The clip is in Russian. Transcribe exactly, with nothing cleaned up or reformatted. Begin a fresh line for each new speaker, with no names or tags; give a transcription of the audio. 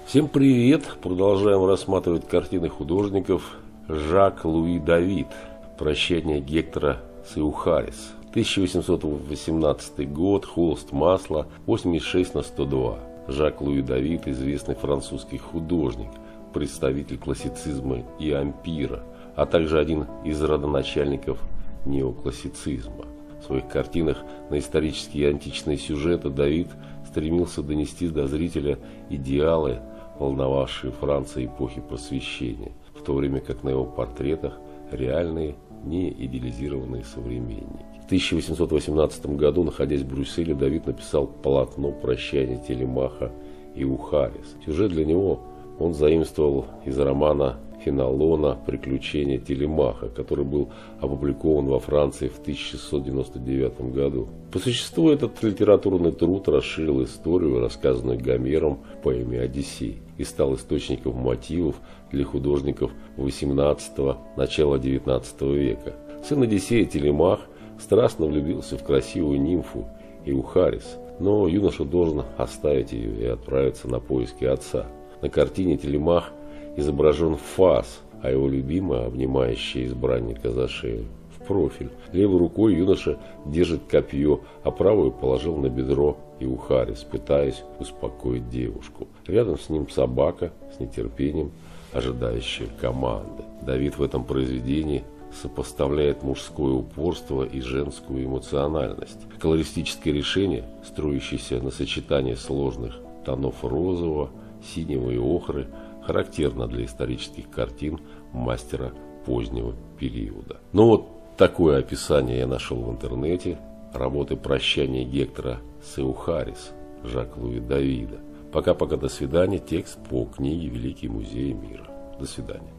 Всем привет! Продолжаем рассматривать картины художников. Жак-Луи Давид. Прощание Гектора с Эухарис. тысяча восемьсот восемнадцатый год. Холст масла. восемьдесят шесть на сто два. Жак-Луи Давид, известный французский художник, представитель классицизма и ампира, а также один из родоначальников неоклассицизма. В своих картинах на исторические и античные сюжеты Давид стремился донести до зрителя идеалы, волновавшие Францию эпохи Просвещения, в то время как на его портретах реальные, не идеализированные современники. В тысяча восемьсот восемнадцатом году, находясь в Брюсселе, Давид написал полотно «Прощание Телемаха и Эухарис». Сюжет для него он заимствовал из романа Фенелона «Приключения Телемаха», который был опубликован во Франции в тысяча шестьсот девяносто девятом году. По существу этот литературный труд расширил историю, рассказанную Гомером в поэме «Одиссей», и стал источником мотивов для художников восемнадцатого – начала девятнадцатого века. Сын Одиссея Телемах страстно влюбился в красивую нимфу Эухарис, но юноша должен оставить ее и отправиться на поиски отца. На картине Телемах изображен в фас, а его любимая, обнимающая избранника за шею, в профиль. Левой рукой юноша держит копье, а правую положил на бедро Эухарис, пытаясь успокоить девушку. Рядом с ним собака, с нетерпением ожидающая команды. Давид в этом произведении сопоставляет мужское упорство и женскую эмоциональность. Колористическое решение, строящееся на сочетании сложных тонов розового, синего и охры, характерно для исторических картин мастера позднего периода. Ну вот такое описание я нашел в интернете работы «Прощание Гектора с Эухарис» Жак-Луи Давида. Пока-пока, до свидания. Текст по книге «Великие музеи мира». До свидания.